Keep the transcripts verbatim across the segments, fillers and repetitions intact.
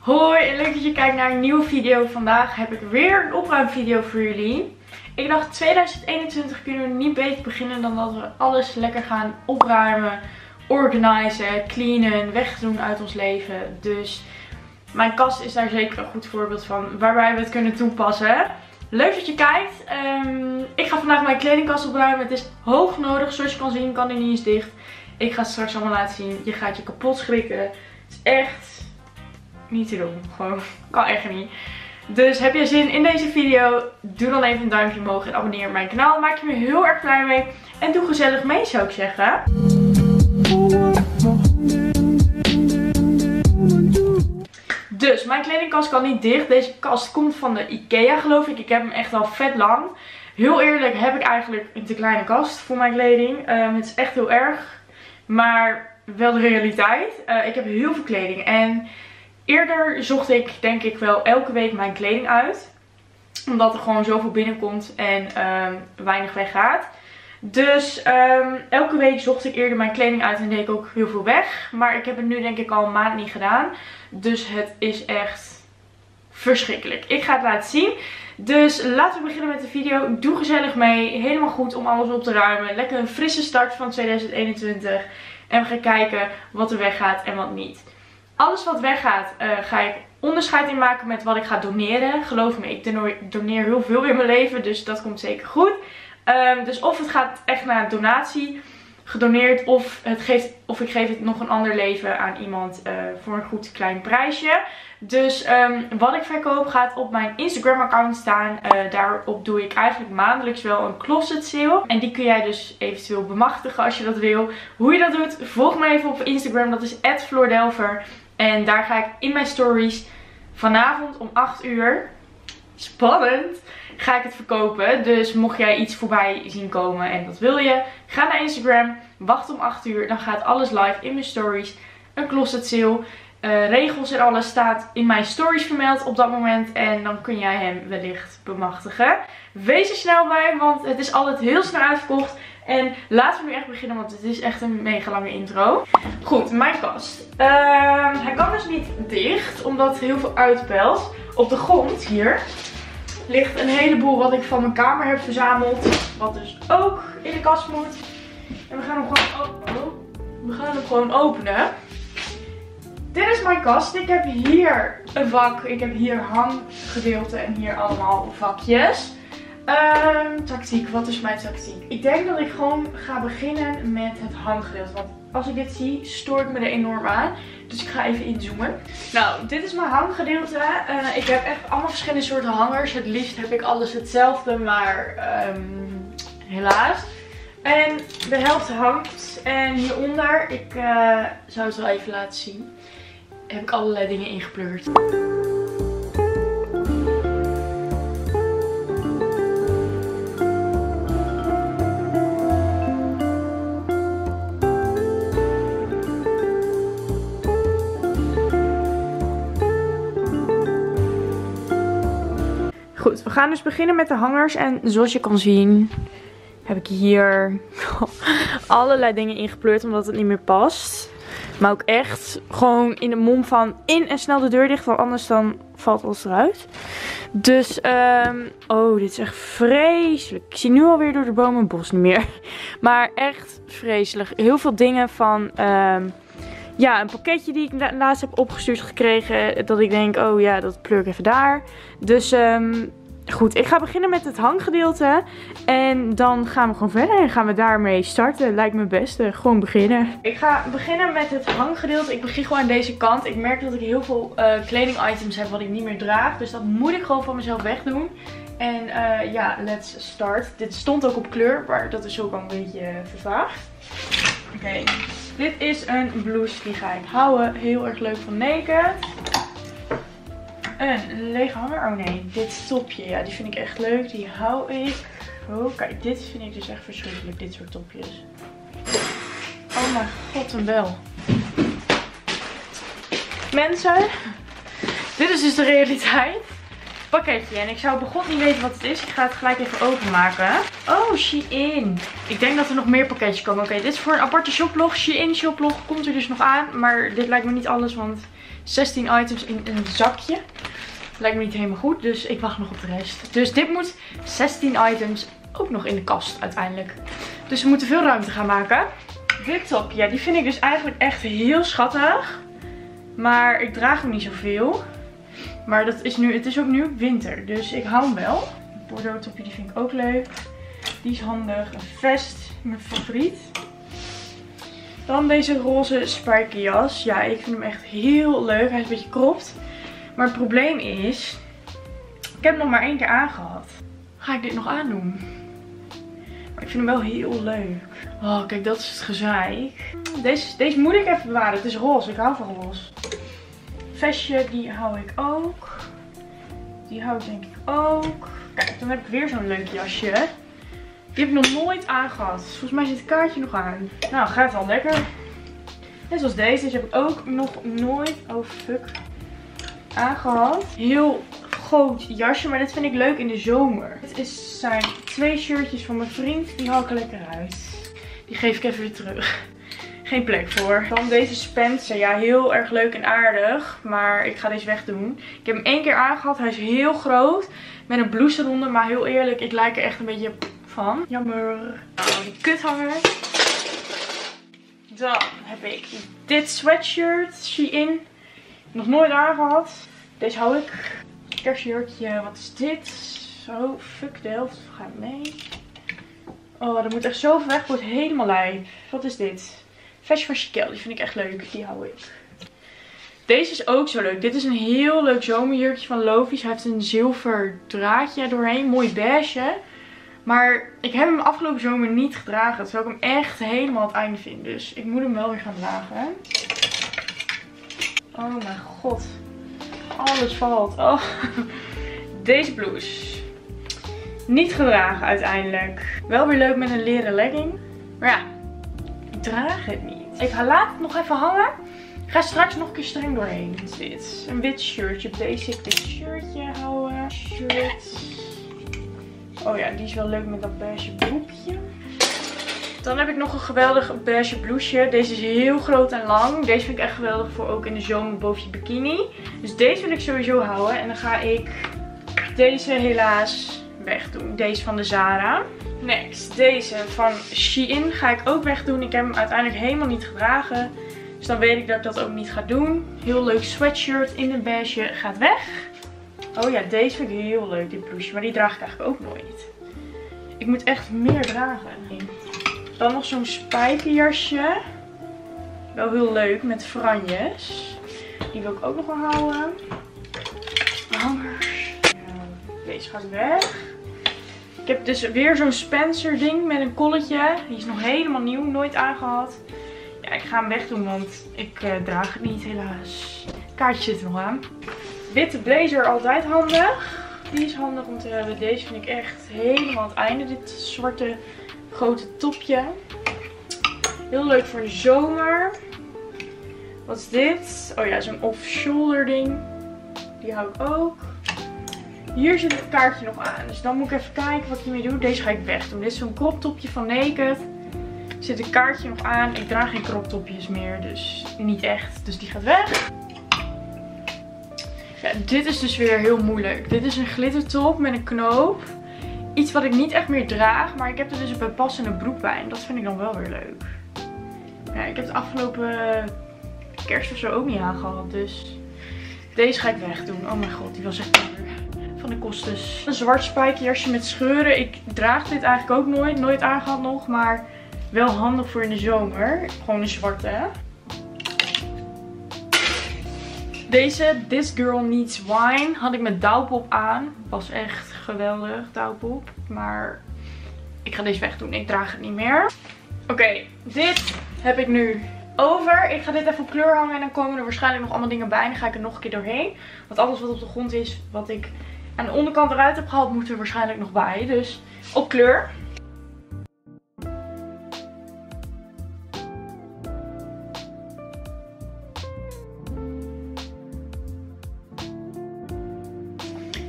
Hoi en leuk dat je kijkt naar een nieuwe video. Vandaag heb ik weer een opruimvideo voor jullie. Ik dacht tweeduizend eenentwintig kunnen we niet beter beginnen dan dat we alles lekker gaan opruimen, organiseren, cleanen, wegdoen uit ons leven. Dus mijn kast is daar zeker een goed voorbeeld van waarbij we het kunnen toepassen. Leuk dat je kijkt. Um, ik ga vandaag mijn kledingkast opruimen. Het is hoog nodig. Zoals je kan zien kan die niet eens dicht. Ik ga het straks allemaal laten zien. Je gaat je kapot schrikken. Het is echt niet te doen. Gewoon, kan echt niet. Dus heb je zin in deze video? Doe dan even een duimpje omhoog en abonneer op mijn kanaal. Daar maak je me heel erg blij mee. En doe gezellig mee, zou ik zeggen. Dus mijn kledingkast kan niet dicht. Deze kast komt van de Ikea, geloof ik. Ik heb hem echt al vet lang. Heel eerlijk heb ik eigenlijk een te kleine kast voor mijn kleding. Um, het is echt heel erg. Maar wel de realiteit. Uh, ik heb heel veel kleding. En eerder zocht ik denk ik wel elke week mijn kleding uit. Omdat er gewoon zoveel binnenkomt en um, weinig weggaat. Dus um, elke week zocht ik eerder mijn kleding uit en deed ik ook heel veel weg. Maar ik heb het nu denk ik al een maand niet gedaan. Dus het is echt verschrikkelijk. Ik ga het laten zien. Dus laten we beginnen met de video. Doe gezellig mee. Helemaal goed om alles op te ruimen. Lekker een frisse start van tweeduizend eenentwintig. En we gaan kijken wat er weggaat en wat niet. Alles wat weggaat uh, ga ik onderscheid in maken met wat ik ga doneren. Geloof me, ik doneer heel veel in mijn leven. Dus dat komt zeker goed. Um, dus of het gaat echt naar een donatie gedoneerd. Of, het geeft, of ik geef het nog een ander leven aan iemand uh, voor een goed klein prijsje. Dus um, wat ik verkoop gaat op mijn Instagram account staan. Uh, daarop doe ik eigenlijk maandelijks wel een closet sale. En die kun jij dus eventueel bemachtigen als je dat wil. Hoe je dat doet, volg me even op Instagram. Dat is at floordelver. En daar ga ik in mijn stories vanavond om acht uur. Spannend. Ga ik het verkopen. Dus mocht jij iets voorbij zien komen en dat wil je, ga naar Instagram. Wacht om acht uur. Dan gaat alles live in mijn stories. Een closet sale. Uh, regels en alles staat in mijn stories vermeld op dat moment. En dan kun jij hem wellicht bemachtigen. Wees er snel bij, want het is altijd heel snel uitverkocht. En laten we nu echt beginnen, want het is echt een mega lange intro. Goed, mijn kast. Uh, hij kan dus niet dicht, omdat het heel veel uitpelt. Op de grond, hier, ligt een heleboel wat ik van mijn kamer heb verzameld. Wat dus ook in de kast moet. En we gaan hem gewoon, oh, we gaan hem gewoon openen. Dit is mijn kast. Ik heb hier een vak. Ik heb hier hanggedeelte en hier allemaal vakjes. Um, tactiek. Wat is mijn tactiek? Ik denk dat ik gewoon ga beginnen met het hanggedeelte. Want als ik dit zie, stoort me er enorm aan. Dus ik ga even inzoomen. Nou, dit is mijn hanggedeelte. Uh, ik heb echt allemaal verschillende soorten hangers. Het liefst heb ik alles hetzelfde, maar um, helaas. En de helft hangt. En hieronder, ik uh, zou het wel even laten zien, heb ik allerlei dingen ingepleurd. Goed, we gaan dus beginnen met de hangers. En zoals je kan zien heb ik hier allerlei dingen ingepleurd omdat het niet meer past. Maar ook echt gewoon in de mom van in en snel de deur dicht. Want anders dan valt alles eruit. Dus, um, oh, dit is echt vreselijk. Ik zie nu alweer door de bomen het bos niet meer. Maar echt vreselijk. Heel veel dingen van, um, ja, een pakketje die ik laatst heb opgestuurd gekregen. Dat ik denk, oh ja, dat pleur ik even daar. Dus, um, goed, ik ga beginnen met het hanggedeelte. En dan gaan we gewoon verder en gaan we daarmee starten. Lijkt me het beste. Gewoon beginnen. Ik ga beginnen met het hanggedeelte. Ik begin gewoon aan deze kant. Ik merk dat ik heel veel uh, kledingitems heb wat ik niet meer draag. Dus dat moet ik gewoon van mezelf wegdoen. En uh, ja, let's start. Dit stond ook op kleur, maar dat is ook al een beetje uh, vervaagd. Oké, okay. Dit is een blouse die ga ik houden. Heel erg leuk van Naked. Een lege hanger. Oh nee, dit topje. Ja, die vind ik echt leuk. Die hou ik. Oh, kijk, dit vind ik dus echt verschrikkelijk. Dit soort topjes. Oh mijn god, een bel. Mensen, dit is dus de realiteit. pakketje. En ik zou begot niet weten wat het is. Ik ga het gelijk even openmaken. Oh, Shein. Ik denk dat er nog meer pakketjes komen. Oké, dit is voor een aparte shoplog. Shein shoplog komt er dus nog aan. Maar dit lijkt me niet alles, want zestien items in een zakje. Lijkt me niet helemaal goed, dus ik wacht nog op de rest. Dus dit moet zestien items ook nog in de kast uiteindelijk. Dus we moeten veel ruimte gaan maken. Dit top, ja, die vind ik dus eigenlijk echt heel schattig. Maar ik draag hem niet zoveel. Maar dat is nu, het is ook nu winter, dus ik hou hem wel. Het Bordeaux topje, die vind ik ook leuk. Die is handig. Een vest, mijn favoriet. Dan deze roze spijkerjas. Ja, ik vind hem echt heel leuk. Hij is een beetje kropt. Maar het probleem is, ik heb hem nog maar één keer aangehad. Ga ik dit nog aandoen? Maar ik vind hem wel heel leuk. Oh, kijk, dat is het gezeik. Deze, deze moet ik even bewaren. Het is roze. Ik hou van roze. Vestje, die hou ik ook. Die hou ik denk ik ook. Kijk, dan heb ik weer zo'n leuk jasje. Die heb ik nog nooit aangehad. Volgens mij zit het kaartje nog aan. Nou, gaat al lekker. Net zoals deze. Deze heb ik ook nog nooit. Oh, fuck. Aangehad. Heel groot jasje, maar dit vind ik leuk in de zomer. Dit is, zijn twee shirtjes van mijn vriend. Die haal ik er lekker uit. Die geef ik even weer terug. Geen plek voor. Dan deze Spencer. Ja, heel erg leuk en aardig. Maar ik ga deze wegdoen. Ik heb hem één keer aangehad. Hij is heel groot. Met een blouse eronder. Maar heel eerlijk, ik lijk er echt een beetje van. Jammer. Nou, die kuthanger. Dan heb ik dit sweatshirt. Shein. Nog nooit aangehad. Deze hou ik. Kerstjurkje. Wat is dit? Zo, fuck de helft. Gaat mee. Oh, dat moet echt zo ver weg. Wordt helemaal lijp. Wat is dit? Vestje van Chiquel. Die vind ik echt leuk. Die hou ik. Deze is ook zo leuk. Dit is een heel leuk zomerjurkje van Lovies. Hij heeft een zilver draadje doorheen. Mooi beige. Maar ik heb hem afgelopen zomer niet gedragen. Terwijl ik hem echt helemaal aan het einde vind. Dus ik moet hem wel weer gaan dragen. Oh mijn god. Alles valt. Oh. Deze blouse. Niet gedragen uiteindelijk. Wel weer leuk met een leren legging. Maar ja, ik draag het niet. Ik laat het nog even hangen. Ik ga straks nog een keer streng doorheen. Wat is dit? Een wit shirtje. Basic dit shirtje houden. Shirt. Oh ja, die is wel leuk met dat beige broekje. Dan heb ik nog een geweldig beige blouseje. Deze is heel groot en lang. Deze vind ik echt geweldig voor ook in de zomer boven je bikini. Dus deze wil ik sowieso houden. En dan ga ik deze helaas wegdoen. Deze van de Zara. Next, deze van Shein ga ik ook wegdoen. Ik heb hem uiteindelijk helemaal niet gedragen. Dus dan weet ik dat ik dat ook niet ga doen. Heel leuk sweatshirt in een beige gaat weg. Oh ja, deze vind ik heel leuk, dit blouseje. Maar die draag ik eigenlijk ook nooit. Ik moet echt meer dragen. Dan nog zo'n spijkerjasje. Wel heel leuk met franjes. Die wil ik ook nog wel houden. Hangers. Deze gaat weg. Ik heb dus weer zo'n Spencer ding met een kolletje. Die is nog helemaal nieuw, nooit aangehad. Ja, ik ga hem wegdoen, want ik uh, draag het niet helaas. Het kaartje zit er nog aan. Witte blazer, altijd handig. Die is handig om te hebben. Deze vind ik echt helemaal aan het einde. Dit zwarte grote topje. Heel leuk voor de zomer. Wat is dit? Oh ja, zo'n off-shoulder ding. Die hou ik ook. Hier zit het kaartje nog aan. Dus dan moet ik even kijken wat ik hiermee doe. Deze ga ik wegdoen. Dit is zo'n crop topje van Naked. Er zit een kaartje nog aan. Ik draag geen crop topjes meer. Dus niet echt. Dus die gaat weg. Ja, dit is dus weer heel moeilijk. Dit is een glittertop met een knoop. Iets wat ik niet echt meer draag. Maar ik heb er dus een bijpassende broek bij. En dat vind ik dan wel weer leuk. Ja, ik heb het afgelopen kerst of zo ook niet aangehad. Dus deze ga ik wegdoen. Oh mijn god, die was echt duur. Van de kostes. Een zwart spijkerjasje met scheuren. Ik draag dit eigenlijk ook nooit. Nooit aangehad nog. Maar wel handig voor in de zomer. Gewoon een zwarte. Deze This Girl Needs Wine had ik met Douwpop aan. Was echt geweldig, Douwpop. Maar ik ga deze wegdoen. Ik draag het niet meer. Oké, okay, dit heb ik nu over. Ik ga dit even op kleur hangen en dan komen er waarschijnlijk nog allemaal dingen bij. En dan ga ik er nog een keer doorheen. Want alles wat op de grond is, wat ik aan de onderkant eruit heb gehaald, moet er waarschijnlijk nog bij. Dus op kleur.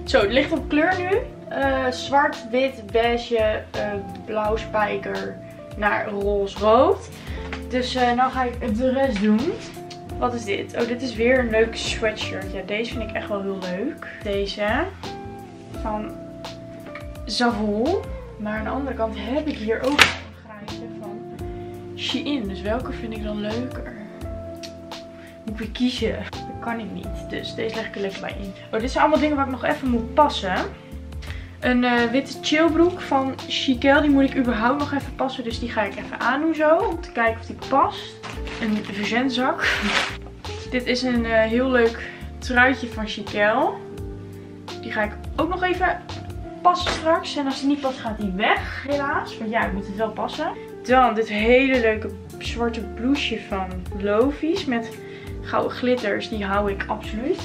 Zo, het ligt op kleur nu. Uh, zwart, wit, beige, uh, blauw spijker naar roze-rood. Dus uh, nou ga ik de rest doen. Wat is dit? Oh, dit is weer een leuk sweatshirt. Ja, deze vind ik echt wel heel leuk. Deze van Zaful. Maar aan de andere kant heb ik hier ook een grijze van Shein. Dus welke vind ik dan leuker? Moet ik weer kiezen? Dat kan ik niet. Dus deze leg ik er lekker bij in. Oh, dit zijn allemaal dingen waar ik nog even moet passen. Een uh, witte chillbroek van Chiquel. Die moet ik überhaupt nog even passen. Dus die ga ik even aandoen zo. Om te kijken of die past. Een verzendzak. Dit is een uh, heel leuk truitje van Chiquel. Die ga ik ook nog even passen straks. En als die niet past gaat die weg helaas. Want ja, ik moet het wel passen. Dan dit hele leuke zwarte blouseje van Lovies. Met gouden glitters. Die hou ik absoluut.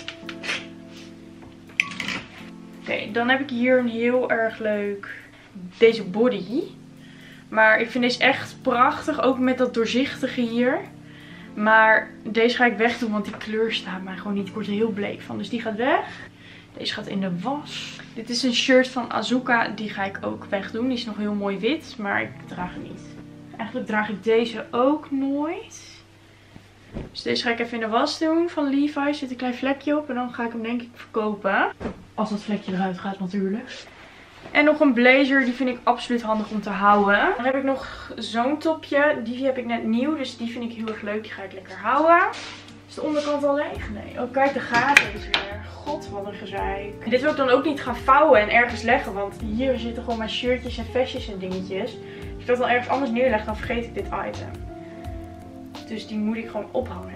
Oké, okay, dan heb ik hier een heel erg leuk deze body. Maar ik vind deze echt prachtig. Ook met dat doorzichtige hier. Maar deze ga ik wegdoen. Want die kleur staat mij gewoon niet. Ik word er heel bleek van. Dus die gaat weg. Deze gaat in de was. Dit is een shirt van Azuka. Die ga ik ook wegdoen. Die is nog heel mooi wit. Maar ik draag hem niet. Eigenlijk draag ik deze ook nooit. Dus deze ga ik even in de was doen van Levi's. Er zit een klein vlekje op. En dan ga ik hem denk ik verkopen. Als dat vlekje eruit gaat natuurlijk. En nog een blazer. Die vind ik absoluut handig om te houden. Dan heb ik nog zo'n topje. Die heb ik net nieuw. Dus die vind ik heel erg leuk. Die ga ik lekker houden. Is de onderkant al leeg? Nee. Oh kijk, de gaten is weer. God, wat een gezeik. Dit wil ik dan ook niet gaan vouwen en ergens leggen. Want hier zitten gewoon mijn shirtjes en vestjes en dingetjes. Als ik dat dan ergens anders neerleg, dan vergeet ik dit item. Dus die moet ik gewoon ophangen.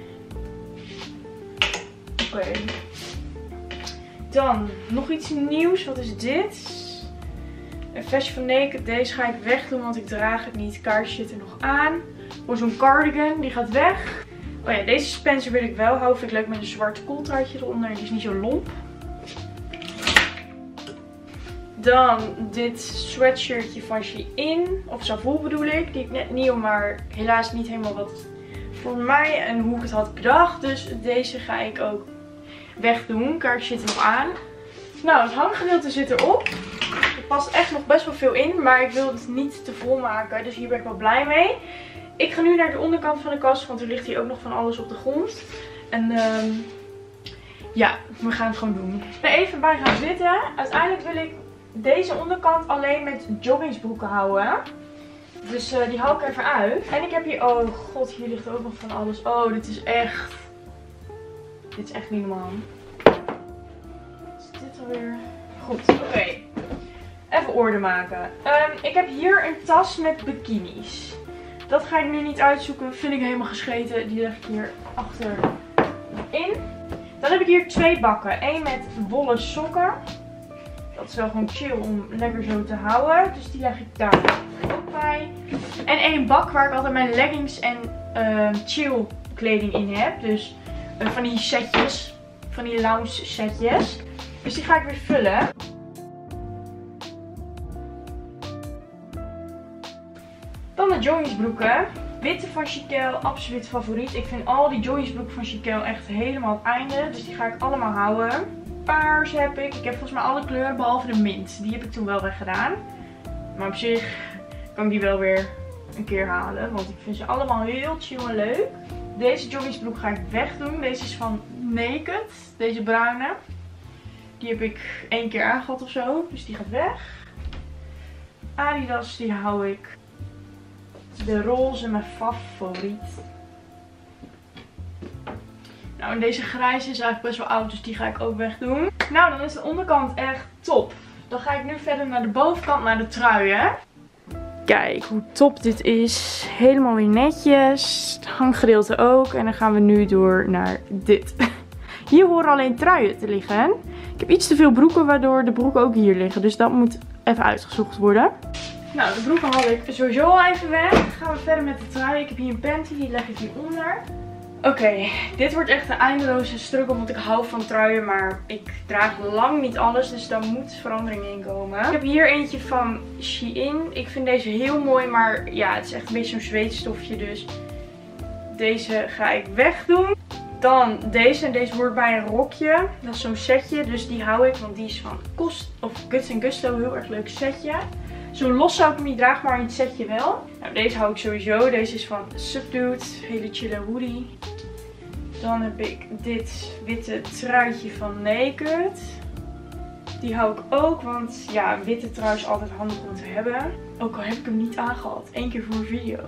Oké. Okay. Dan nog iets nieuws. Wat is dit? Een vestje van Naked. Deze ga ik wegdoen, want ik draag het niet. Het kaartje zit er nog aan. Voor zo'n cardigan. Die gaat weg. Oh ja, deze Spencer wil ik wel houden. Vind ik leuk met een zwart kooltruitje eronder. Die is niet zo lomp. Dan dit sweatshirtje van Shein. Of Zaful bedoel ik. Die ik net nieuw, maar helaas niet helemaal wat voor mij. En hoe ik het had bedacht. Dus deze ga ik ook wegdoen. Kaartje zit er nog aan. Nou, het hanggedeelte zit erop. Er past echt nog best wel veel in. Maar ik wil het niet te vol maken. Dus hier ben ik wel blij mee. Ik ga nu naar de onderkant van de kast. Want er ligt hier ook nog van alles op de grond. En um, ja, we gaan het gewoon doen. Ik ben even bij gaan zitten. Uiteindelijk wil ik deze onderkant alleen met joggingsbroeken houden. Dus uh, die haal ik even uit. En ik heb hier, oh god, hier ligt ook nog van alles. Oh, dit is echt, dit is echt niet normaal. Wat is dit alweer? Goed, oké. Okay. Even orde maken. Um, ik heb hier een tas met bikinis. Dat ga ik nu niet uitzoeken. Vind ik helemaal gescheten. Die leg ik hier achterin. Dan heb ik hier twee bakken. Eén met wollen sokken. Dat is wel gewoon chill om lekker zo te houden. Dus die leg ik daar ook bij. En één bak waar ik altijd mijn leggings en uh, chill kleding in heb. Dus uh, van die setjes. Van die lounge setjes. Dus die ga ik weer vullen. Dan de joggingsbroeken. Witte van Chiquel, absoluut favoriet. Ik vind al die joggingsbroeken van Chiquel echt helemaal het einde. Dus die ga ik allemaal houden. Paars heb ik. Ik heb volgens mij alle kleuren behalve de mint. Die heb ik toen wel weggedaan. Maar op zich kan ik die wel weer een keer halen. Want ik vind ze allemaal heel chill en leuk. Deze joggingsbroek ga ik wegdoen. Deze is van Naked. Deze bruine. Die heb ik één keer aangehad of zo. Dus die gaat weg. Adidas die hou ik. De roze, mijn favoriet. Nou, en deze grijze is eigenlijk best wel oud, dus die ga ik ook wegdoen. Nou, dan is de onderkant echt top. Dan ga ik nu verder naar de bovenkant, naar de truien. Kijk hoe top dit is. Helemaal weer netjes. Het hanggedeelte ook. En dan gaan we nu door naar dit. Hier horen alleen truien te liggen. Ik heb iets te veel broeken, waardoor de broeken ook hier liggen. Dus dat moet even uitgezocht worden. Nou, de broeken haal ik sowieso al even weg. Dan gaan we verder met de trui. Ik heb hier een panty, die leg ik hieronder. Oké, okay, dit wordt echt een eindeloze struggle, want ik hou van truien, maar ik draag lang niet alles, dus daar moet verandering in komen. Ik heb hier eentje van Shein. Ik vind deze heel mooi, maar ja, het is echt een beetje zo'n zweetstofje, dus deze ga ik wegdoen. Dan deze. En deze hoort bij een rokje. Dat is zo'n setje. Dus die hou ik. Want die is van Kost of Guts en Gusto. Heel erg leuk setje. Zo los zou ik hem niet dragen, maar in het setje wel. Nou, deze hou ik sowieso. Deze is van Subdued. Hele chille hoodie. Dan heb ik dit witte truitje van Naked. Die hou ik ook, want ja, een witte trui is altijd handig om te hebben. Ook al heb ik hem niet aangehad. Eén keer voor een video.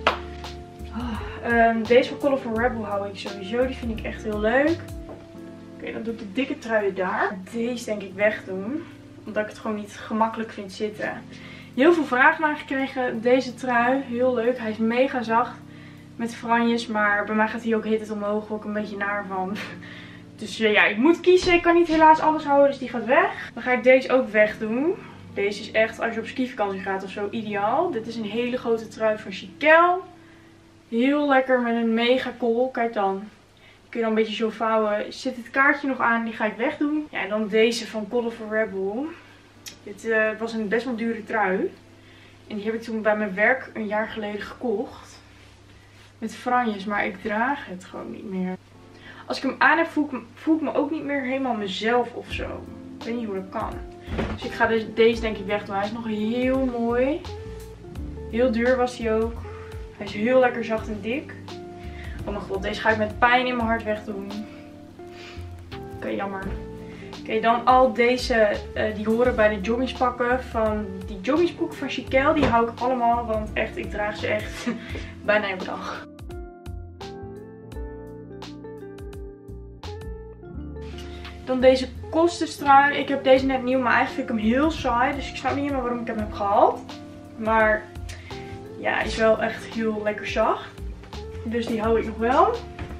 Oh, um, deze van Colorful Rebel hou ik sowieso. Die vind ik echt heel leuk. Oké, okay, dan doe ik de dikke trui daar. Deze denk ik wegdoen. Omdat ik het gewoon niet gemakkelijk vind zitten. Heel veel vragen naar gekregen. Deze trui, heel leuk. Hij is mega zacht. Met franjes, maar bij mij gaat hij ook heet het omhoog. Ook een beetje naar van. Dus uh, ja, ik moet kiezen. Ik kan niet helaas alles houden, dus die gaat weg. Dan ga ik deze ook wegdoen. Deze is echt, als je op skivakantie gaat of zo, ideaal. Dit is een hele grote trui van Chiquel. Heel lekker met een mega kool. Kijk dan. Kun je dan een beetje zo vouwen. Zit het kaartje nog aan, die ga ik wegdoen. Ja, en dan deze van Colorful Rebel. Dit uh, was een best wel dure trui. En die heb ik toen bij mijn werk een jaar geleden gekocht. Met franjes, maar ik draag het gewoon niet meer. Als ik hem aan heb, voel ik, me, voel ik me ook niet meer helemaal mezelf of zo. Ik weet niet hoe dat kan. Dus ik ga dus deze denk ik wegdoen. Hij is nog heel mooi. Heel duur was hij ook. Hij is heel lekker zacht en dik. Oh mijn god, deze ga ik met pijn in mijn hart wegdoen. Oké, okay, jammer. Oké, okay, dan al deze, uh, die horen bij de joggingspakken van die joggingsbroek van Chiquel. Die hou ik allemaal, want echt, ik draag ze echt bijna elke dag. Dan deze kostenstrui. Ik heb deze net nieuw, maar eigenlijk vind ik hem heel saai. Dus ik snap niet helemaal waarom ik hem heb gehaald. Maar ja, hij is wel echt heel lekker zacht. Dus die hou ik nog wel.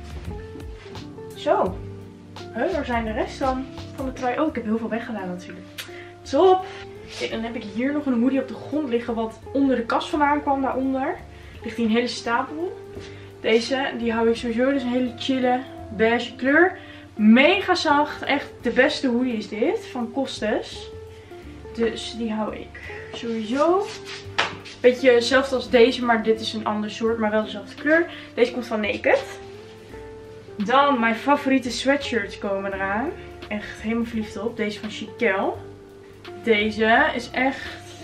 Zo. Huh, waar zijn de rest dan van de trui? Oh, ik heb heel veel weggedaan natuurlijk. Top. Okay, dan heb ik hier nog een hoodie op de grond liggen wat onder de kast vandaan kwam. Daaronder ligt hier een hele stapel. Deze, die hou ik sowieso. Dus een hele chille beige kleur. Mega zacht. Echt de beste hoodie is dit. Van Kostes. Dus die hou ik sowieso. Beetje hetzelfde als deze. Maar dit is een ander soort. Maar wel dezelfde kleur. Deze komt van Naked. Dan mijn favoriete sweatshirts komen eraan. Echt helemaal verliefd op. Deze van Chiquel. Deze is echt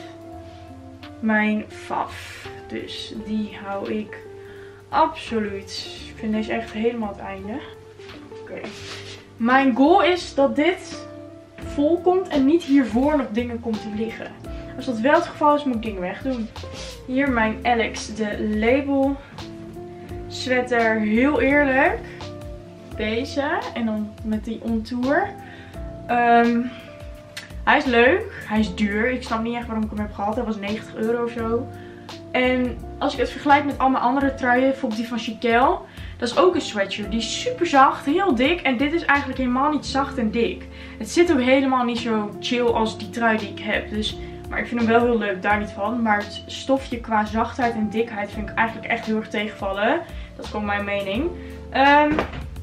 mijn faf. Dus die hou ik absoluut. Ik vind deze echt helemaal het einde. Oké. Okay. Mijn goal is dat dit vol komt en niet hiervoor nog dingen komt te liggen. Als dat wel het geval is, moet ik dingen wegdoen. Hier mijn Alex de Label sweater. Heel eerlijk. Deze. En dan met die ontour. Um, hij is leuk. Hij is duur. Ik snap niet echt waarom ik hem heb gehad. Hij was negentig euro of zo. En als ik het vergelijk met al mijn andere truien. Bijvoorbeeld die van Chiquel. Dat is ook een sweatshirt. Die is super zacht. Heel dik. En dit is eigenlijk helemaal niet zacht en dik. Het zit ook helemaal niet zo chill als die trui die ik heb. Dus, maar ik vind hem wel heel leuk. Daar niet van. Maar het stofje qua zachtheid en dikheid vind ik eigenlijk echt heel erg tegenvallen. Dat is gewoon mijn mening. Um,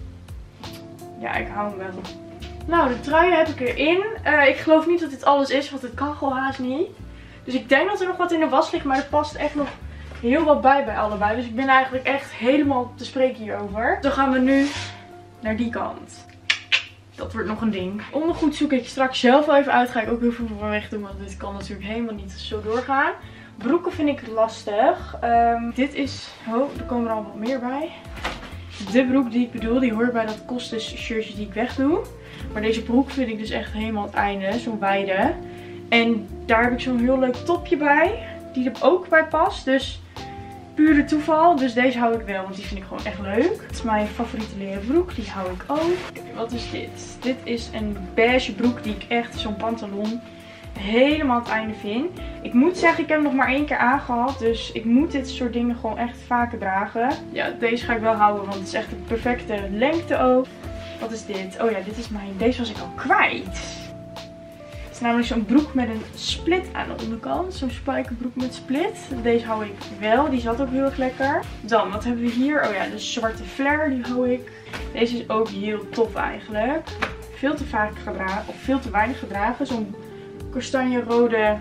ja, ik hou hem wel. Nou, de truien heb ik erin. Uh, ik geloof niet dat dit alles is. Want het kan gewoon haast niet. Dus ik denk dat er nog wat in de was ligt. Maar er past echt nog heel wat bij bij allebei. Dus ik ben eigenlijk echt helemaal te spreken hierover. Dan gaan we nu naar die kant. Dat wordt nog een ding. Ondergoed zoek ik straks zelf wel even uit. Ga ik ook heel veel van weg doen. Want dit kan natuurlijk helemaal niet zo doorgaan. Broeken vind ik lastig. Um, dit is... Oh, er komen er al wat meer bij. De broek die ik bedoel, die hoort bij dat Kostes shirtje die ik wegdoe. Maar deze broek vind ik dus echt helemaal het einde. Zo'n wijde. En daar heb ik zo'n heel leuk topje bij. Die er ook bij past. Dus pure toeval. Dus deze hou ik wel. Want die vind ik gewoon echt leuk. Het is mijn favoriete leren broek. Die hou ik ook. Okay, wat is dit? Dit is een beige broek die ik echt, zo'n pantalon, helemaal het einde vind. Ik moet zeggen, ik heb hem nog maar één keer aangehad. Dus ik moet dit soort dingen gewoon echt vaker dragen. Ja, deze ga ik wel houden. Want het is echt de perfecte lengte ook. Wat is dit? Oh ja, dit is mijn... Deze was ik al kwijt. Het is namelijk zo'n broek met een split aan de onderkant. Zo'n spijkerbroek met split. Deze hou ik wel. Die zat ook heel erg lekker. Dan, wat hebben we hier? Oh ja, de zwarte flare. Die hou ik. Deze is ook heel tof eigenlijk. Veel te vaak gedragen. Of veel te weinig gedragen. Zo'n kastanjerode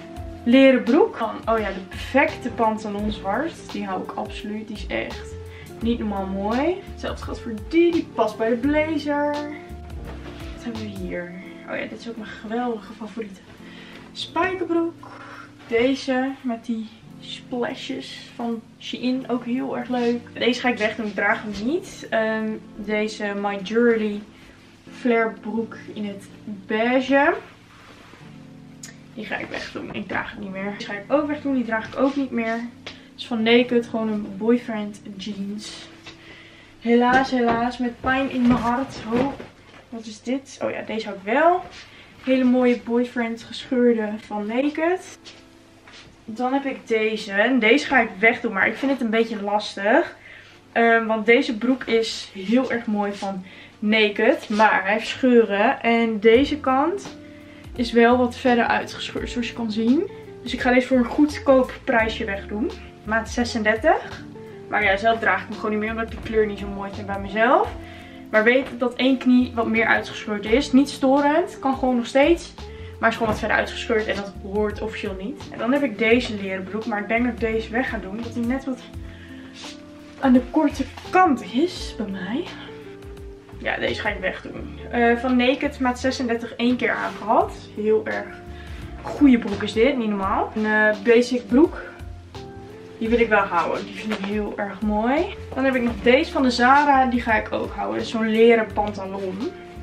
leren broek. Dan, oh ja, de perfecte pantalon zwart. Die hou ik absoluut. Die is echt Niet normaal mooi. Hetzelfde geldt voor die. Die past bij de blazer. Wat hebben we hier? Oh ja, dit is ook mijn geweldige favoriete spijkerbroek. Deze met die splashes van Shein. Ook heel erg leuk. Deze ga ik wegdoen. Ik draag hem niet. Um, deze My Jewelry flare broek in het beige. Die ga ik wegdoen. Ik draag het niet meer. Die ga ik ook wegdoen. Die draag ik ook niet meer. Het is van Naked. Gewoon een boyfriend jeans. Helaas, helaas. Met pijn in mijn hart. Oh, wat is dit? Oh ja, deze hou ik wel. Hele mooie boyfriend gescheurde van Naked. Dan heb ik deze. En deze ga ik wegdoen. Maar ik vind het een beetje lastig. Um, want deze broek is heel erg mooi van Naked. Maar hij heeft scheuren. En deze kant is wel wat verder uitgescheurd, zoals je kan zien. Dus ik ga deze voor een goedkoop prijsje wegdoen. Maat zesendertig. Maar ja, zelf draag ik hem gewoon niet meer, omdat ik de kleur niet zo mooi vind bij mezelf. Maar weet dat één knie wat meer uitgescheurd is. Niet storend, kan gewoon nog steeds. Maar is gewoon wat verder uitgescheurd en dat hoort officieel niet. En dan heb ik deze leren broek, maar ik denk dat ik deze weg ga doen. Dat hij net wat aan de korte kant is bij mij. Ja, deze ga ik wegdoen. Uh, van Naked, maat zesendertig, één keer aangehad. Heel erg goede broek is dit, niet normaal. Een uh, basic broek. Die wil ik wel houden. Die vind ik heel erg mooi. Dan heb ik nog deze van de Zara. Die ga ik ook houden. Zo'n leren pantalon.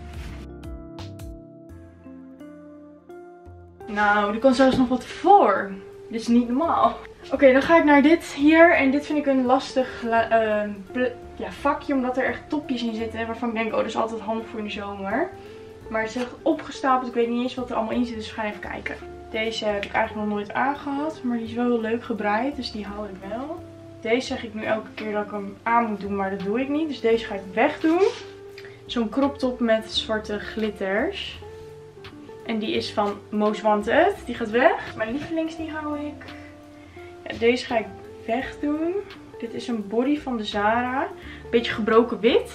Nou, er kan zelfs nog wat voor. Dit is niet normaal. Oké, okay, dan ga ik naar dit hier. En dit vind ik een lastig uh, ja, vakje. Omdat er echt topjes in zitten. Waarvan ik denk, oh, dat is altijd handig voor in de zomer. Maar het is echt opgestapeld. Ik weet niet eens wat er allemaal in zit. Dus we gaan even kijken. Deze heb ik eigenlijk nog nooit aangehad. Maar die is wel heel leuk gebreid. Dus die hou ik wel. Deze zeg ik nu elke keer dat ik hem aan moet doen. Maar dat doe ik niet. Dus deze ga ik wegdoen. Zo'n crop top met zwarte glitters. En die is van Most Wanted. Die gaat weg. Mijn lievelings die hou ik. Ja, deze ga ik wegdoen. Dit is een body van de Zara. Beetje gebroken wit.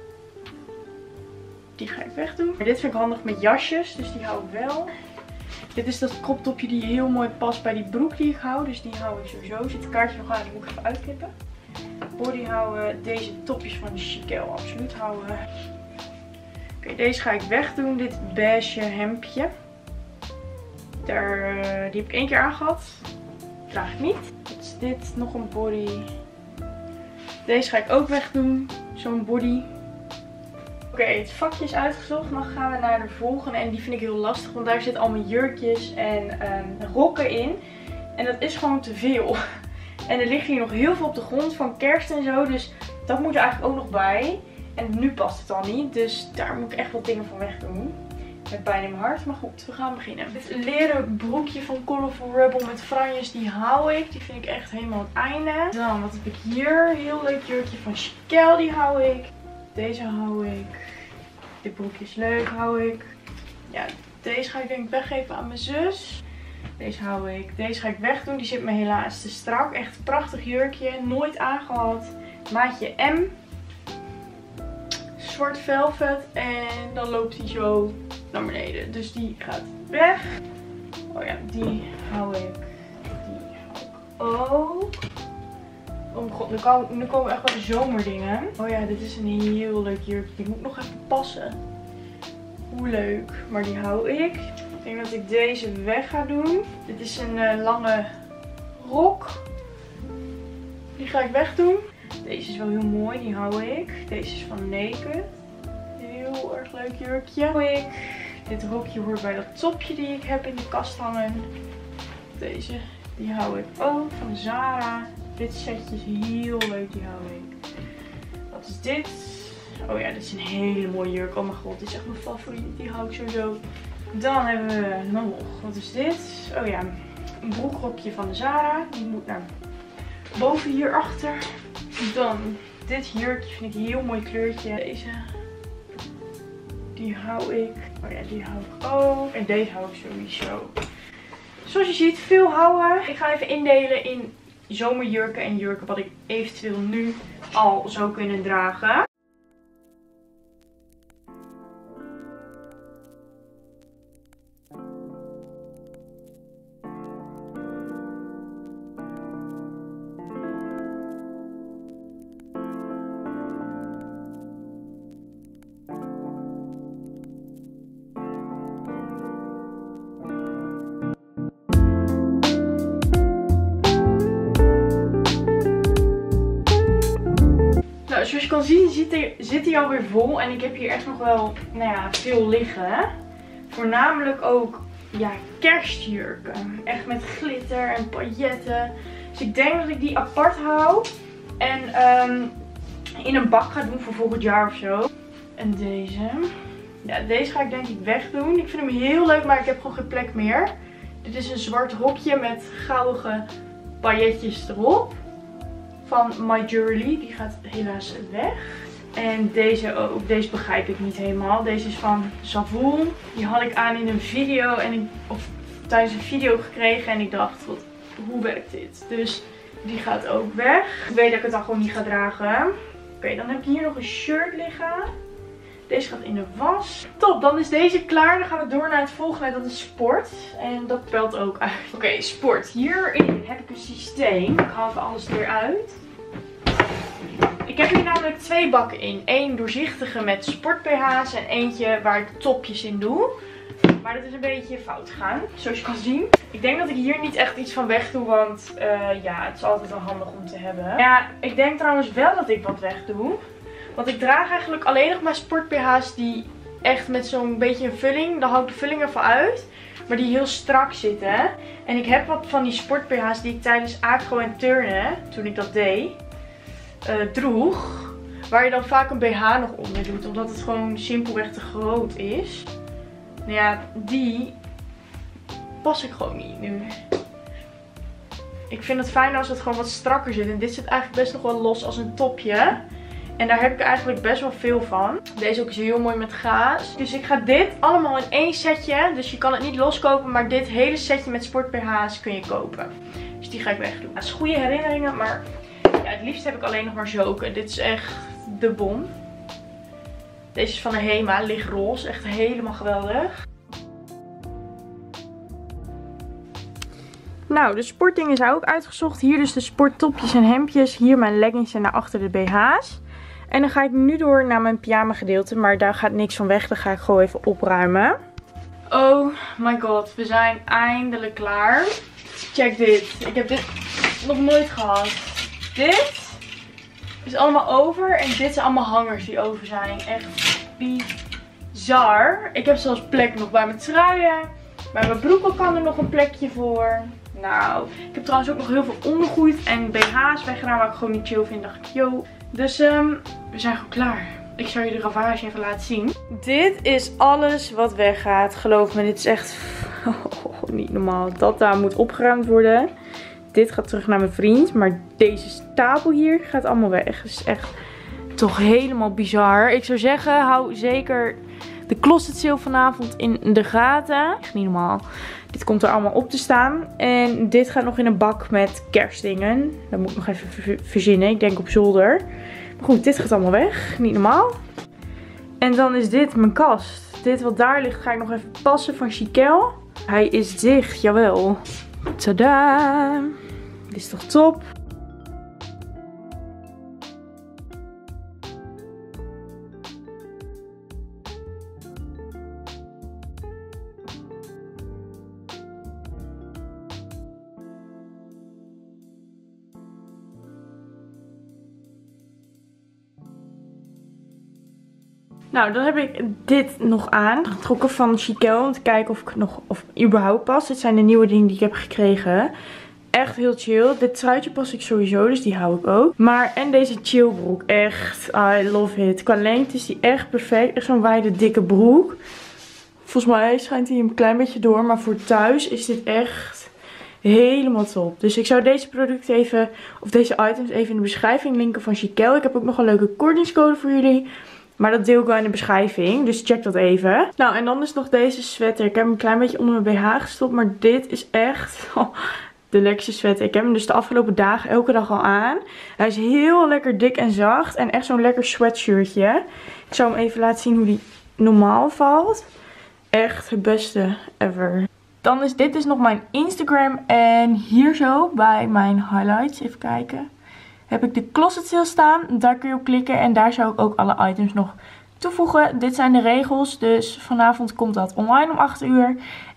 Die ga ik wegdoen. Maar dit vind ik handig met jasjes. Dus die hou ik wel. Dit is dat crop topje die heel mooi past bij die broek die ik hou. Dus die hou ik sowieso. Zit het kaartje nog aan. Die moet ik even uitknippen. Body houden. Deze topjes van Chiquel absoluut houden. Oké, okay, deze ga ik wegdoen. Dit beige hemdje. Daar, die heb ik één keer aangehad. Draag ik niet. Wat is dit? Nog een body. Deze ga ik ook wegdoen. Zo'n body. Oké, okay, het vakje is uitgezocht. Dan gaan we naar de volgende. En die vind ik heel lastig. Want daar zitten allemaal jurkjes en um, rokken in. En dat is gewoon te veel. En er liggen hier nog heel veel op de grond van kerst en zo. Dus dat moet er eigenlijk ook nog bij. En nu past het al niet. Dus daar moet ik echt wat dingen van wegdoen. Met pijn in mijn hart. Maar goed, we gaan beginnen. Dit leren broekje van Colorful Rebel met franjes. Die hou ik. Die vind ik echt helemaal het einde. Dan, wat heb ik hier? Heel leuk jurkje van Chiquel. Die hou ik. Deze hou ik. Dit broekje is leuk. Hou ik. Ja, deze ga ik denk ik weggeven aan mijn zus. Deze hou ik. Deze ga ik wegdoen. Die zit me helaas te strak. Echt een prachtig jurkje. Nooit aangehad. Maatje M. Zwart velvet. En dan loopt hij zo naar beneden. Dus die gaat weg. Oh ja, die hou ik. Die hou ik ook. Oh mijn god, nu komen, nu komen echt wat zomerdingen. Oh ja, dit is een heel leuk jurkje. Die moet nog even passen. Hoe leuk. Maar die hou ik. Ik denk dat ik deze weg ga doen. Dit is een uh, lange rok. Die ga ik wegdoen. Deze is wel heel mooi. Die hou ik. Deze is van Naked. Heel erg leuk jurkje. Hou ik. Dit rokje hoort bij dat topje die ik heb in de kast hangen. Deze, die hou ik ook. Van Zara. Dit setje is heel leuk. Die hou ik. Wat is dit? Oh ja, dit is een hele mooie jurk. Oh mijn god, dit is echt mijn favoriet. Die hou ik sowieso. Dan hebben we nog. Wat is dit? Oh ja, een broekrokje van de Zara. Die moet naar boven hierachter. Dan dit jurkje vind ik een heel mooi kleurtje. Deze. Die hou ik. Oh ja, die hou ik ook. En deze hou ik sowieso. Zoals je ziet, veel houden. Ik ga even indelen in zomerjurken en jurken wat ik eventueel nu al zou kunnen dragen. Nou, zoals je kan zien zit hij, zit hij alweer vol. En ik heb hier echt nog wel, nou ja, veel liggen. Voornamelijk ook, ja, kerstjurken. Echt met glitter en pailletten. Dus ik denk dat ik die apart hou. En um, in een bak ga doen voor volgend jaar of zo. En deze. Ja, deze ga ik denk ik wegdoen. Ik vind hem heel leuk, maar ik heb gewoon geen plek meer. Dit is een zwart rokje met gouden pailletjes erop. Van My Jewelry. Die gaat helaas weg. En deze ook. Deze begrijp ik niet helemaal. Deze is van Savoon. Die had ik aan in een video. En ik, of tijdens een video gekregen. En ik dacht, wat, hoe werkt dit? Dus die gaat ook weg. Ik weet dat ik het dan gewoon niet ga dragen. Oké, okay, dan heb ik hier nog een shirt liggen. Deze gaat in de was. Top, dan is deze klaar. Dan gaan we door naar het volgende. Dat is sport. En dat pelt ook uit. Oké, okay, sport. Hierin heb ik een systeem. Ik haal even alles eruit. Ik heb hier namelijk twee bakken in. Eén doorzichtige met sport P H's. En eentje waar ik topjes in doe. Maar dat is een beetje fout gegaan. Zoals je kan zien. Ik denk dat ik hier niet echt iets van weg doe. Want uh, ja, het is altijd wel handig om te hebben. Ja, ik denk trouwens wel dat ik wat weg doe. Want ik draag eigenlijk alleen nog maar sport P H's die echt met zo'n beetje een vulling. Dan hou ik de vulling ervan uit. Maar die heel strak zitten. En ik heb wat van die sport P H's die ik tijdens acro en turnen, toen ik dat deed, uh, droeg. Waar je dan vaak een B H nog onder doet. Omdat het gewoon simpelweg te groot is. Nou ja, die pas ik gewoon niet nu. Ik vind het fijn als het gewoon wat strakker zit. En dit zit eigenlijk best nog wel los als een topje. En daar heb ik eigenlijk best wel veel van. Deze ook is heel mooi met gaas. Dus ik ga dit allemaal in één setje. Dus je kan het niet loskopen. Maar dit hele setje met sport P H's kun je kopen. Dus die ga ik wegdoen. Dat is goede herinneringen. Maar ja, het liefst heb ik alleen nog maar zulke. Dit is echt de bom. Deze is van de Hema. Lichtroze. Echt helemaal geweldig. Nou, de sportdingen zijn ook uitgezocht. Hier dus de sporttopjes en hemdjes. Hier mijn leggings en daarachter de B H's. En dan ga ik nu door naar mijn pyjama gedeelte. Maar daar gaat niks van weg. Dan ga ik gewoon even opruimen. Oh my god. We zijn eindelijk klaar. Check dit. Ik heb dit nog nooit gehad. Dit is allemaal over. En dit zijn allemaal hangers die over zijn. Echt bizar. Ik heb zelfs plek nog bij mijn truien. Bij mijn broeken kan er nog een plekje voor. Nou, ik heb trouwens ook nog heel veel ondergoed en B H's weggedaan waar ik gewoon niet chill vind. Dacht ik, yo. Dus um, we zijn gewoon klaar. Ik zal je de ravage even laten zien. Dit is alles wat weggaat. Geloof me, dit is echt oh, niet normaal. Dat daar moet opgeruimd worden. Dit gaat terug naar mijn vriend. Maar deze stapel hier gaat allemaal weg. Het is echt toch helemaal bizar. Ik zou zeggen, hou zeker de closet sale vanavond in de gaten. Echt niet normaal. Dit komt er allemaal op te staan. En dit gaat nog in een bak met kerstdingen. Dat moet ik nog even verzinnen. Ik denk op zolder. Maar goed, dit gaat allemaal weg. Niet normaal. En dan is dit mijn kast. Dit wat daar ligt ga ik nog even passen van Chiquel. Hij is dicht, jawel. Tadaa. Dit is toch top. Nou, dan heb ik dit nog aan. Getrokken van Chiquel. Om te kijken of ik nog of überhaupt past. Dit zijn de nieuwe dingen die ik heb gekregen. Echt heel chill. Dit truitje pas ik sowieso. Dus die hou ik ook. Maar en deze chillbroek. Echt. I love it. Qua lengte is die echt perfect. Echt zo'n wijde dikke broek. Volgens mij schijnt hij een klein beetje door. Maar voor thuis is dit echt helemaal top. Dus ik zou deze producten even. Of deze items even in de beschrijving linken van Chiquel. Ik heb ook nog een leuke kortingscode voor jullie. Maar dat deel ik wel in de beschrijving. Dus check dat even. Nou, en dan is nog deze sweater. Ik heb hem een klein beetje onder mijn B H gestopt. Maar dit is echt oh, de lekkerste sweater. Ik heb hem dus de afgelopen dagen elke dag al aan. Hij is heel lekker dik en zacht. En echt zo'n lekker sweatshirtje. Ik zal hem even laten zien hoe die normaal valt. Echt het beste ever. Dan is dit dus nog mijn Instagram. En hier zo bij mijn highlights. Even kijken. Heb ik de closet sale staan. Daar kun je op klikken. En daar zou ik ook alle items nog toevoegen. Dit zijn de regels. Dus vanavond komt dat online om acht uur.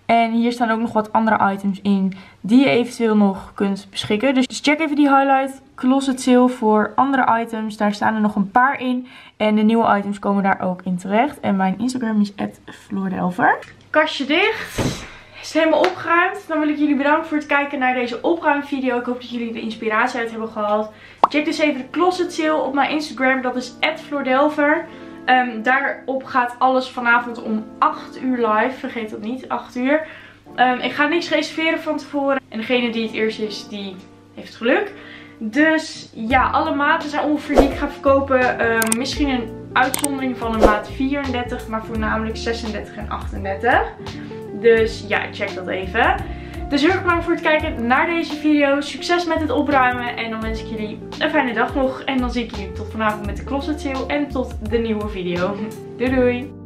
En hier staan ook nog wat andere items in die je eventueel nog kunt beschikken. Dus check even die highlight closet sale voor andere items. Daar staan er nog een paar in. En de nieuwe items komen daar ook in terecht. En mijn Instagram is at floordelver. Kastje dicht. Is het helemaal opgeruimd. Dan wil ik jullie bedanken voor het kijken naar deze opruimvideo. Ik hoop dat jullie er inspiratie uit hebben gehad. Check dus even de closet sale op mijn Instagram. Dat is at floordelver. Um, daarop gaat alles vanavond om acht uur live. Vergeet dat niet, acht uur. Um, ik ga niks reserveren van tevoren. En degene die het eerst is, die heeft geluk. Dus ja, alle maten zijn ongeveer die ik ga verkopen. Um, misschien een uitzondering van een maat vierendertig. Maar voornamelijk zesendertig en achtendertig. Dus ja, check dat even. Dus heel erg bedankt voor het kijken naar deze video. Succes met het opruimen. En dan wens ik jullie een fijne dag nog. En dan zie ik jullie tot vanavond met de closet sale. En tot de nieuwe video. Doei doei!